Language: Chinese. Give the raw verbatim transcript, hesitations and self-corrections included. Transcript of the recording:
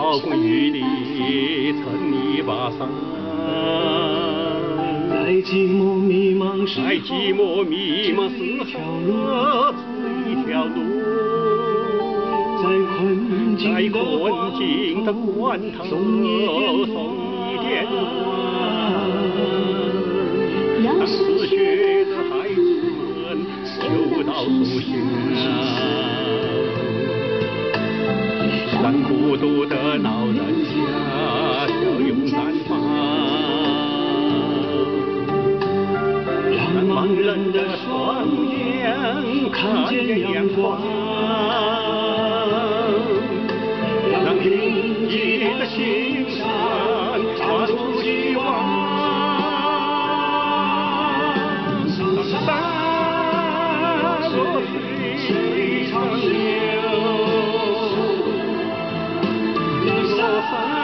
暴风雨里撑一把伞。 在寂寞迷茫时， 在寂寞迷茫时候，只一条路。 在困境在困境的关头，送一点暖。让失学的孩子们求到书香，让孤独的老人家笑容绽放，让盲人的双眼看见阳光，让贫瘠的心上传出希望。山若水长流，你若山。